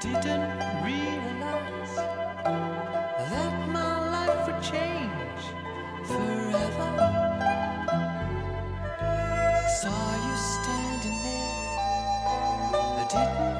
didn't realize that my life would change forever. Saw you standing there, I didn't